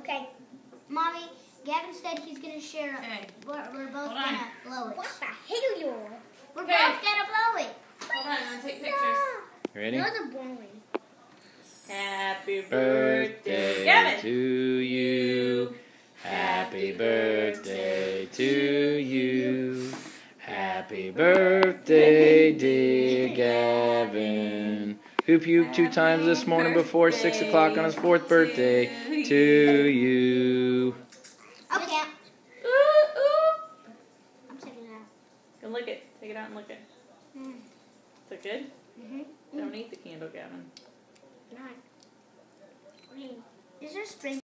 Okay. Mommy, Gavin said he's going to share. Okay. We're both going to blow it. What the hell, you are? We're both going to blow it. Hold on, I'm going to take pictures. Ready? Those are blowing. Happy Birthday Gavin. to you. Happy birthday to you. Happy birthday, dear Gavin. Who puked 2 times this morning before 6 o'clock on his 4th birthday to you. Okay. Ooh, ooh. I'm taking it out. Go lick it. Take it out and lick it. Is it good? Mm-hmm. Don't eat the candle, Gavin. Not. Is there string?